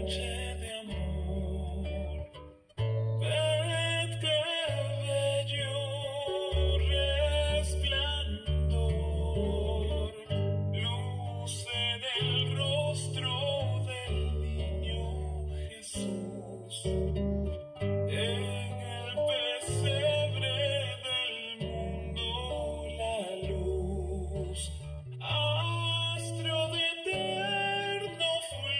de amor. Ved qué bello resplandor luce del rostro del niño Jesús. En el pesebre del mundo la luz, astro de eterno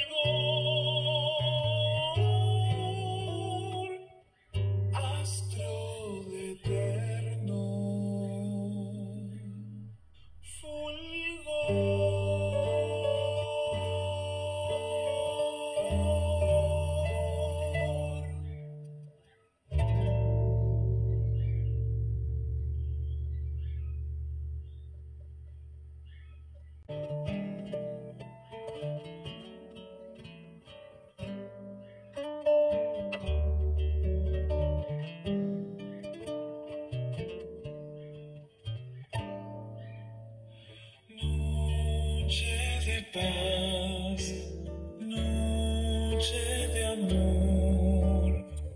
fulgor, astro de eterno noche de paz, noche de amor.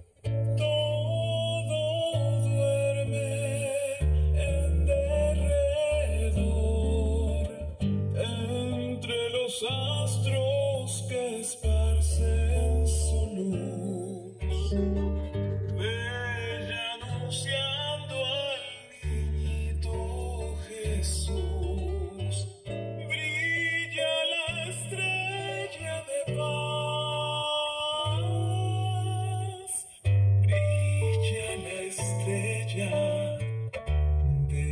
Todo duerme en derredor, entre los astros que esparcen su luz, bella anunciando al niñito Jesús. Brilla la estrella de paz, brilla la estrella de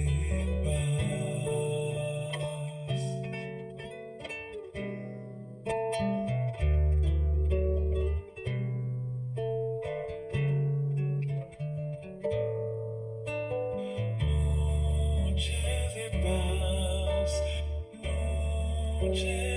paz. Noche de paz, noche